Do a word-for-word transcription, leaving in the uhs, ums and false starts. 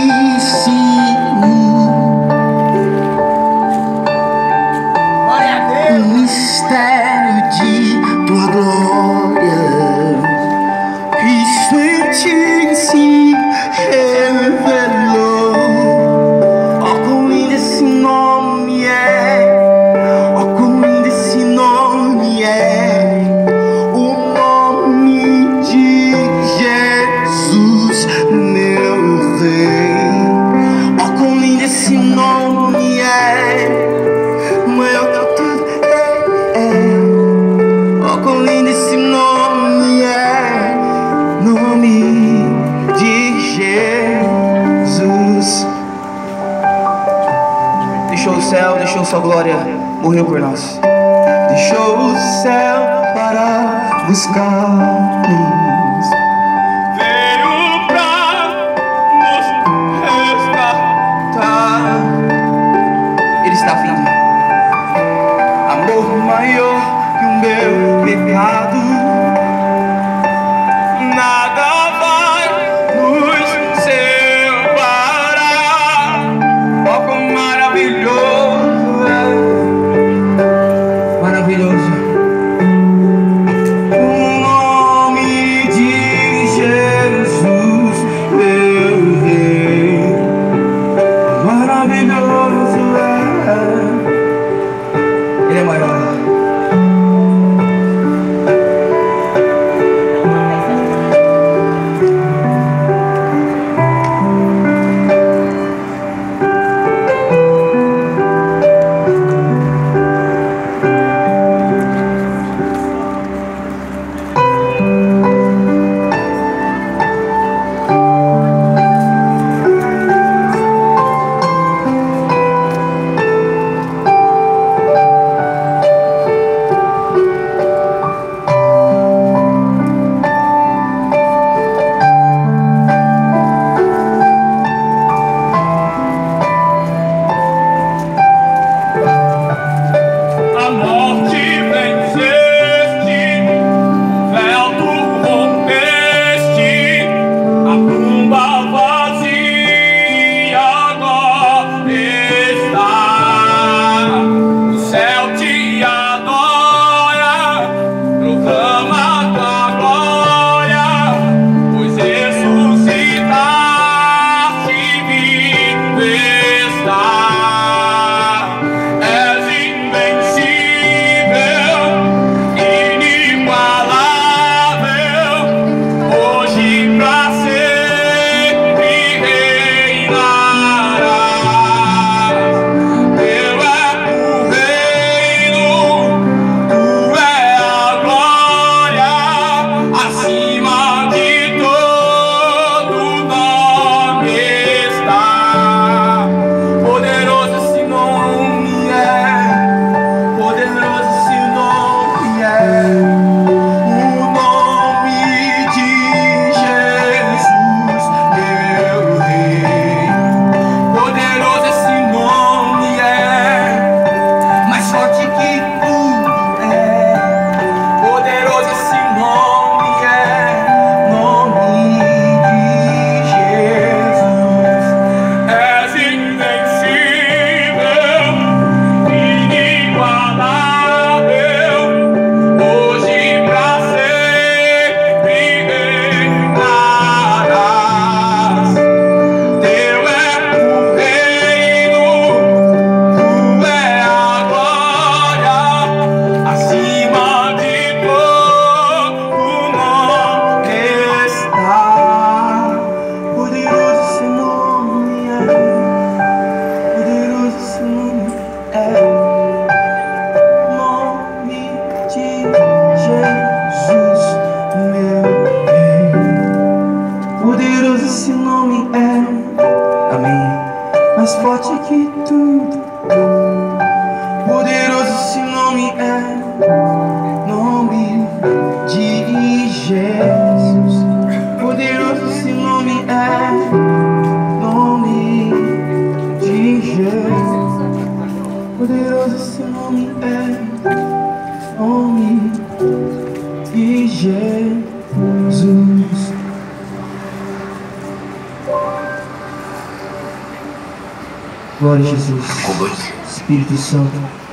Sua glória morreu por nós. Deixou o céu para buscar-nos. Veio pra nos resgatar. Ele está vindo. Amor maior que o meu pecado. Nada vai nos separar. Ó, quão maravilhoso. Maravilhoso. O nome de Jesus, meu Rei. Maravilhoso é. Ele é maior. Poderoso esse nome é, nome de Jesus. Glória a Jesus. Com dois. Espírito Santo.